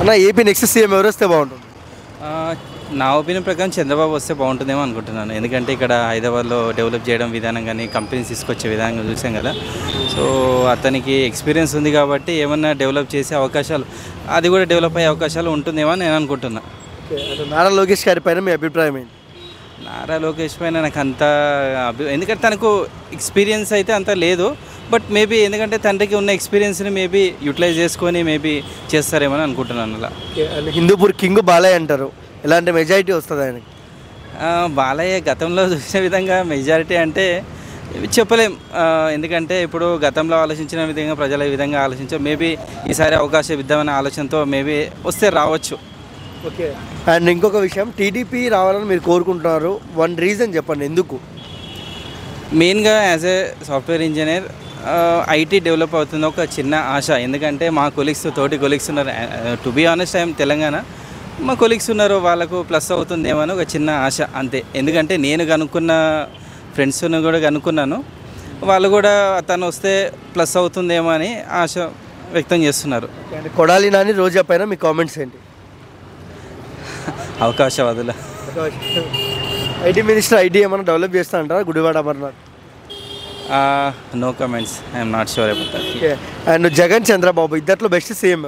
అన్న AP next CM ఎవరు వస్తే బాగుంటుంది? నా ఒపీనియన్ ప్రకారం చంద్రబాబు వస్తే బాగుంటుందేమో అనుకుంటున్నాను. ఎందుకంటే ఇక్కడ హైదరాబాద్లో డెవలప్ చేయడం విధానం కానీ కంపెనీస్ తీసుకొచ్చే విధానం చూసాం కదా. సో అతనికి ఎక్స్పీరియన్స్ ఉంది కాబట్టి ఏమన్నా డెవలప్ చేసే అవకాశాలు, అది కూడా డెవలప్ అయ్యే అవకాశాలు ఉంటుందేమో అని నేను అనుకుంటున్నా. నారా లోకేష్ గారి పైన మీ అభిప్రాయం ఏంటి? నారా లోకేష్ పైన నాకు అంత ఎందుకంటే తనకు ఎక్స్పీరియన్స్ అయితే అంత లేదు. బట్ మేబీ ఎందుకంటే తండ్రికి ఉన్న ఎక్స్పీరియన్స్ని మేబీ యూటిలైజ్ చేసుకొని మేబీ చేస్తారేమో అని అనుకుంటున్నాను. అలా హిందూపూర్ కింగ్ బాలయ్య అంటారు, ఎలాంటి మెజారిటీ వస్తుంది ఆయనకి? బాలయ్య గతంలో చూసిన విధంగా మెజారిటీ అంటే చెప్పలేం. ఎందుకంటే ఇప్పుడు గతంలో ఆలోచించిన విధంగా ప్రజల విధంగా ఆలోచించారు. మేబీ ఈసారి అవకాశం ఇద్దామనే ఆలోచనతో మేబీ వస్తే రావచ్చు. ఓకే. అండ్ ఇంకొక విషయం, టీడీపీ రావాలని మీరు కోరుకుంటున్నారు, వన్ రీజన్ చెప్పండి ఎందుకు? మెయిన్గా as a software engineer IT develop అవుతుంది ఒక చిన్న ఆశ. ఎందుకంటే మా కొలీగ్స్, తోటి కొలీగ్స్ ఉన్నారు. To be honest I'm Telangana, మా కొలీగ్స్ ఉన్నారు, వాళ్ళకు ప్లస్ అవుతుందేమో అని ఒక చిన్న ఆశ అంతే. ఎందుకంటే నేను కనుక్కున్న ఫ్రెండ్స్ను కూడా కనుక్కున్నాను, వాళ్ళు కూడా తను వస్తే ప్లస్ అవుతుందేమో అని ఆశ వ్యక్తం చేస్తున్నారు. కొడాలి నాని రోజా పైన మీ కామెంట్స్ ఏంటి? అవకాశవాదుల ఐటీ మినిస్టర్ ఐటీ ఏమైనా డెవలప్ చేస్తా అంటారా Gudivada Amarnath? No comments, I'm not sure about that. Okay. And Jagan Chandrababu ఇద్దరిలో బెస్ట్ సీఎం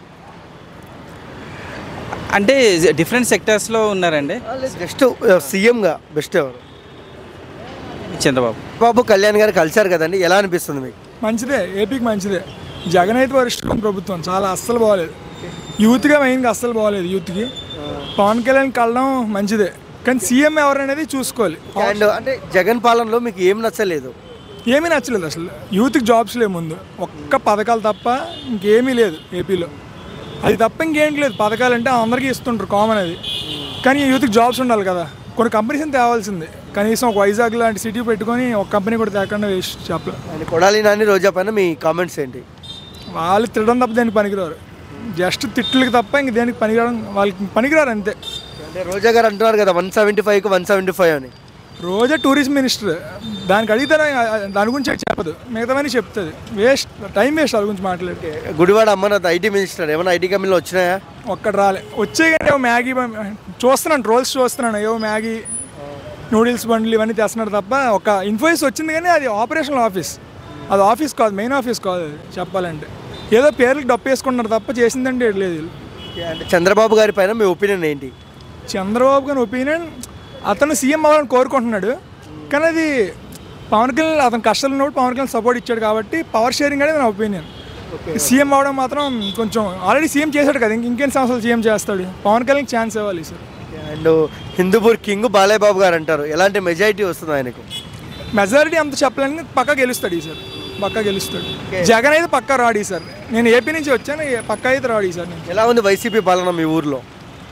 అంటే డిఫరెంట్ సెక్టర్స్లో ఉన్నారండి. జస్ట్ సీఎంగా బెస్ట్ ఎవరు? చంద్రబాబు. బాబు కళ్యాణ్ గారు కలిశారు కదండి, ఎలా అనిపిస్తుంది మీకు? మంచిదే, ఏపీకి మంచిదే. జగన్ అయితే వరిష్ఠం ప్రభుత్వం చాలా అస్సలు బాగోలేదు. యూత్గా మెయిన్గా అస్సలు బాగోలేదు. యూత్కి పవన్ కళ్యాణ్ కలడం మంచిదే, కానీ సీఎం ఎవరనేది చూసుకోవాలి. అండ్ అంటే జగన్ పాలనలో మీకు ఏం నచ్చలేదు? ఏమీ నచ్చలేదు అసలు. యూత్కి జాబ్స్ లేవు, ముందు ఒక్క పథకాలు తప్ప ఇంకేమీ లేదు ఏపీలో. అది తప్ప ఇంకేంటి లేదు. పథకాలు అంటే అందరికీ ఇస్తుంటారు, కామన్ అది. కానీ యూత్కి జాబ్స్ ఉండాలి కదా. కొన్ని కంపెనీస్ని తేవాల్సిందే, కనీసం ఒక వైజాగ్ లాంటి సిటీ పెట్టుకొని ఒక కంపెనీ కూడా తేకుండా వేస్ట్ చెప్పలేదు. కొడాలి నాని రోజా పైన మీ కామెంట్స్ ఏంటి? వాళ్ళు తిట్టడం తప్ప దేనికి పనికిరారు. జస్ట్ తిట్లకి తప్ప ఇంక దేనికి పనికిరావడం, వాళ్ళకి పనికిరారు అంతే. అంటే రోజా గారు అంటున్నారు కదా 175కి 175 అని. రోజా టూరిజం మినిస్టర్, దానికి అడిగితే దాని గురించి చెప్పదు, మిగతావన్నీ చెప్తుంది. వేస్ట్, టైం వేస్ట్ వాళ్ళ గురించి మాట్లాడితే. గుడివాడ అమర్నాథ్ ఐటీ మినిస్టర్, ఏమైనా ఐటీ కంపెనీలు వచ్చినాయా? ఒక్కటి రాలే. వచ్చే కానీ ఏవో మ్యాగీ చూస్తున్నాను, రోల్స్ చూస్తున్నాను, ఏవో మ్యాగీ నూడిల్స్ బండ్లు ఇవన్నీ తెస్తున్నాడు తప్ప. ఒక ఇన్ఫోసిస్ వచ్చింది కానీ అది ఆపరేషనల్ ఆఫీస్, అది ఆఫీస్ కాదు, మెయిన్ ఆఫీస్ కాదు అది చెప్పాలంటే. ఏదో పేర్లకు డప్పు వేసుకుంటున్నారు తప్ప చేసిందంటే లేదు. అంటే చంద్రబాబు గారి పైన మీ ఒపీనియన్ ఏంటి? చంద్రబాబు గారి ఒపీనియన్, అతను సీఎం అవ్వాలని కోరుకుంటున్నాడు, కానీ అది పవన్ కళ్యాణ్ అతను కష్టాలు ఉన్నప్పుడు పవన్ కళ్యాణ్ సపోర్ట్ ఇచ్చాడు కాబట్టి పవర్ షేరింగ్ అనేది నా ఒపీనియన్. సీఎం అవ్వడం మాత్రం కొంచెం, ఆల్రెడీ సీఎం చేశాడు కదా, ఇంకెన్ని సంవత్సరాలు సీఎం చేస్తాడు. పవన్ కళ్యాణ్ ఛాన్స్ ఇవ్వాలి sir. And Hindupur king Balayya Babu గారు అంటారు, ఎలాంటి మెజారిటీ వస్తుంది ఆయనకు? మెజారిటీ అంత చెప్పలేని, పక్కా గెలుస్తాడు ఈసారి, పక్కా గెలుస్తాడు. జగన్ అయితే పక్కా రాడు సార్. నేను ఏపీ నుంచి వచ్చాను, పక్కా అయితే రాడు సార్. నేను ఎలా ఉంది వైసీపీ పాలన మీ ఊర్లో?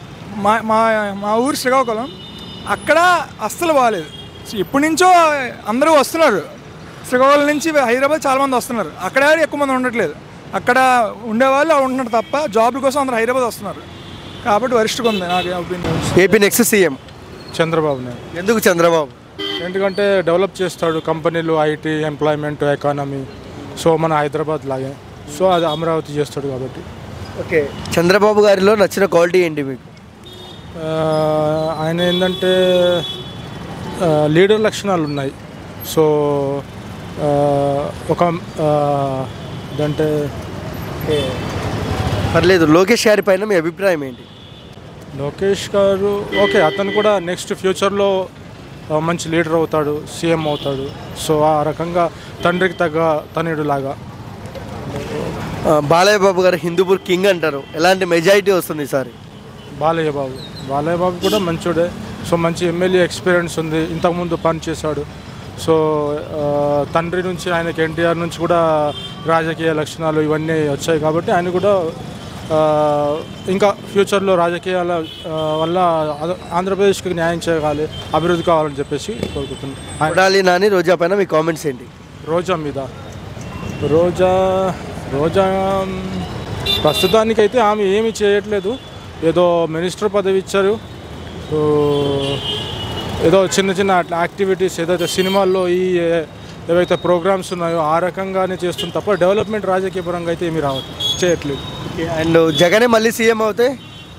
మా ఊరు శ్రీకాకుళం, అక్కడ అస్సలు బాగాలేదు. ఎప్పటి నుంచో అందరూ వస్తున్నారు శ్రీకాకుళం నుంచి, హైదరాబాద్ చాలామంది వస్తున్నారు. అక్కడ ఎక్కువ మంది ఉండట్లేదు. అక్కడ ఉండేవాళ్ళు ఉంటున్నారు తప్ప జాబ్ల కోసం అందరూ హైదరాబాద్ వస్తున్నారు. కాబట్టి వరిష్ఠగా ఉంది నాకు opinion. AP next CM Chandrababu Naidu. ఎందుకు చంద్రబాబు? ఎందుకంటే డెవలప్ చేస్తాడు కంపెనీలు, ఐటీ, ఎంప్లాయ్మెంట్, ఎకానమీ. సో మన హైదరాబాద్ లాగే, సో అది అమరావతి చేస్తాడు కాబట్టి. ఓకే. చంద్రబాబు గారిలో నచ్చిన క్వాలిటీ ఏంటి మీకు? ఆయన ఏంటంటే లీడర్ లక్షణాలు ఉన్నాయి. సో ఒక అంటే పర్లేదు. లోకేష్ గారి పైన మీ అభిప్రాయం ఏంటి? లోకేష్ గారు ఓకే, అతను కూడా నెక్స్ట్ ఫ్యూచర్లో మంచి లీడర్ అవుతాడు, సీఎం అవుతాడు. సో ఆ రకంగా తండ్రికి తగ్గ తనయుడు లాగా. బాలయ్య బాబు గారు హిందూపూర్ కింగ్ అంటారు, ఎలాంటి మెజారిటీ వస్తుంది ఈసారి? బాలయ్య బాబు కూడా మంచోడే. సో మంచి ఎమ్మెల్యే ఎక్స్పీరియన్స్ ఉంది, ఇంతకుముందు పని చేశాడు. సో తండ్రి నుంచి ఆయనకి ఎన్టీఆర్ నుంచి కూడా రాజకీయ లక్షణాలు ఇవన్నీ వచ్చాయి కాబట్టి ఆయన కూడా ఇంకా ఫ్యూచర్లో రాజకీయాల వల్ల ఆంధ్రప్రదేశ్కి న్యాయం చేయగాలి, అభివృద్ధి కావాలని చెప్పేసి కోరుకుంటున్నాను. కొడాలి నాని రోజా పైన మీ కామెంట్స్ ఏంటి? రోజా మీద రోజా ప్రస్తుతానికైతే ఆమె ఏమీ చేయట్లేదు. ఏదో మినిస్టర్ పదవి ఇచ్చారు, ఏదో చిన్న చిన్న యాక్టివిటీస్ ఏదైతే సినిమాల్లో ఏవైతే ప్రోగ్రామ్స్ ఉన్నాయో ఆ రకంగానే చేస్తుంది తప్ప డెవలప్మెంట్ రాజకీయ పరంగా అయితే ఏమీ రావట్లేదు. చేయట్లేదు. అండ్ జగనే మళ్ళీ సీఎం అవుతే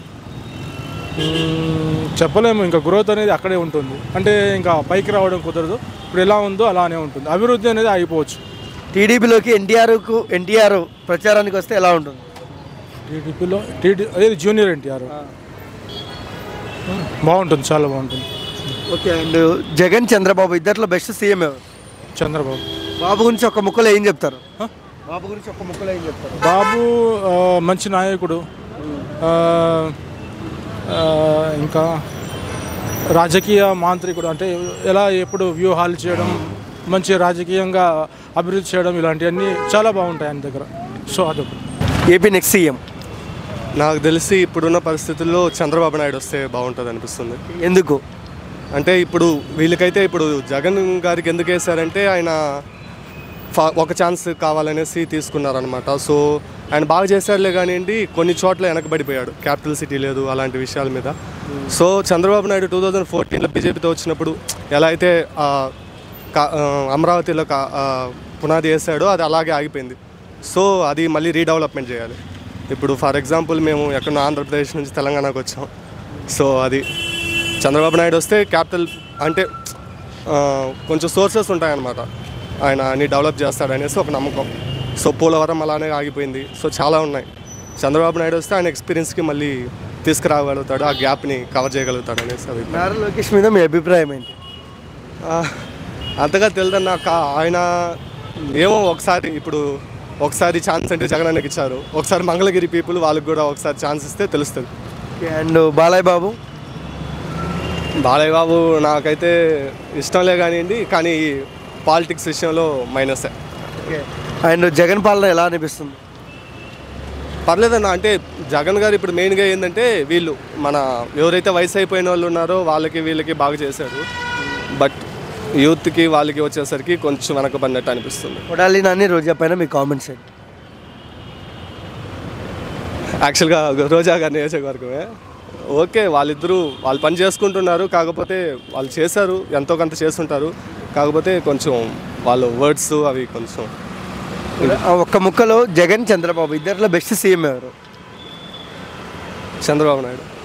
చెప్పలేము, ఇంకా గ్రోత్ అనేది అక్కడే ఉంటుంది. అంటే ఇంకా పైకి రావడం కుదరదు. ఇప్పుడు ఎలా ఉందో అలానే ఉంటుంది. అభివృద్ధి అనేది ఆగిపోవచ్చు. టీడీపీలోకి ఎన్టీఆర్ ప్రచారానికి వస్తే ఎలా ఉంటుంది? టీడీపీలో అదే జూనియర్ ఎన్టీఆర్ బాగుంటుంది, చాలా బాగుంటుంది. ఓకే. అండ్ జగన్ చంద్రబాబు ఇద్దరిలో బెస్ట్ సీఎం ఎవరు? చంద్రబాబు. బాబు గురించి ఒక ముక్కలో ఏం చెప్తారు? బాబు గురించి ఒక ముక్కలో ఏం చెప్తారు? బాబు మంచి నాయకుడు, ఇంకా రాజకీయ మాంత్రికుడు. అంటే ఎలా ఎప్పుడు వ్యూహాలు చేయడం, మంచి రాజకీయంగా అభివృద్ధి చేయడం, ఇలాంటివన్నీ చాలా బాగుంటాయి ఆయన దగ్గర. సో అదొక ఏపీ నెక్స్ట్ సీఎం నాకు తెలిసి ఇప్పుడున్న పరిస్థితుల్లో చంద్రబాబు నాయుడు వస్తే బాగుంటుంది అనిపిస్తుంది. ఎందుకు అంటే ఇప్పుడు వీళ్ళకైతే ఇప్పుడు జగన్ గారికి ఎందుకు వేశారంటే ఆయన ఒక ఛాన్స్ కావాలనేసి తీసుకున్నారనమాట. సో ఆయన బాగా చేశారులే కానివ్వండి, కొన్ని చోట్ల వెనకబడిపోయాడు, క్యాపిటల్ సిటీ లేదు అలాంటి విషయాల మీద. సో చంద్రబాబు నాయుడు 2014లో బీజేపీతో వచ్చినప్పుడు ఎలా అయితే అమరావతిలో పునాది వేసాడో అది అలాగే ఆగిపోయింది. సో అది మళ్ళీ రీడెవలప్మెంట్ చేయాలి. ఇప్పుడు ఫర్ ఎగ్జాంపుల్ మేము ఎక్కడో ఆంధ్రప్రదేశ్ నుంచి తెలంగాణకు వచ్చాం. సో అది చంద్రబాబు నాయుడు వస్తే క్యాపిటల్ అంటే కొంచెం సోర్సెస్ ఉంటాయన్నమాట, ఆయన అన్ని డెవలప్ చేస్తాడనేసి ఒక నమ్మకం. సో పోలవరం అలానే ఆగిపోయింది. సో చాలా ఉన్నాయి. చంద్రబాబు నాయుడు వస్తే ఆయన ఎక్స్పీరియన్స్కి మళ్ళీ తీసుకురాగలుగుతాడు, ఆ గ్యాప్ని కవర్ చేయగలుగుతాడు అనేసి అది. నారా లోకేష్ మీద మీ అభిప్రాయం ఏంటి? అంతగా తెలియదన్న ఆయన ఏమో ఒకసారి ఛాన్స్ అంటే జగన్ అన్నకి ఇచ్చారు, ఒకసారి మంగళగిరి పీపుల్ వాళ్ళకి కూడా ఒకసారి ఛాన్స్ ఇస్తే తెలుస్తుంది. అండ్ బాలయ్య బాబు నాకైతే ఇష్టంలే కానివ్వండి, కానీ పాలిటిక్స్ విషయంలో మైనసే. అండ్ జగన్ పాలన ఎలా అనిపిస్తుంది? పర్లేదన్న. అంటే జగన్ గారు ఇప్పుడు మెయిన్గా ఏంటంటే వీళ్ళు మన ఎవరైతే వయసు అయిపోయిన వాళ్ళు ఉన్నారో వీళ్ళకి బాగా చేశారు. బట్ యూత్కి వాళ్ళకి వచ్చేసరికి కొంచెం వెనకబడినట్టు అనిపిస్తుంది. కొడాలి నాని రోజా పైన మీ కామెంట్స్ ఏంటి? యాక్చువల్గా రోజా గారి నియోజకవర్గమే. ఓకే, వాళ్ళిద్దరూ వాళ్ళు పని చేసుకుంటున్నారు, కాకపోతే వాళ్ళు చేశారు, ఎంతో కొంత చేస్తుంటారు, కాకపోతే కొంచెం వాళ్ళ వర్డ్స్ అవి కొంచెం. ఒక్క ముక్కలో జగన్ చంద్రబాబు ఇద్దరిలో బెస్ట్ సీఎం ఎవరు? చంద్రబాబు నాయుడు.